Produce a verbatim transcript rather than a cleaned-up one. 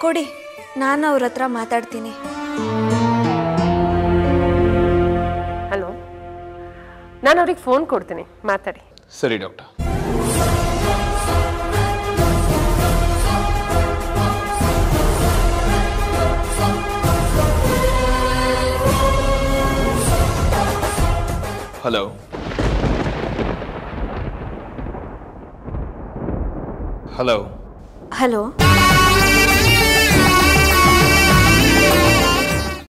ಕೊಡಿ, ನಾನು ಅವ್ರ ಹತ್ರ ಮಾತಾಡ್ತೀನಿ. ಹಲೋ, ನಾನು ಅವ್ರಿಗೆ ಫೋನ್ ಕೊಡ್ತೀನಿ, ಮಾತಾಡಿ. ಸರಿ ಡಾಕ್ಟರ್. Hello hello hello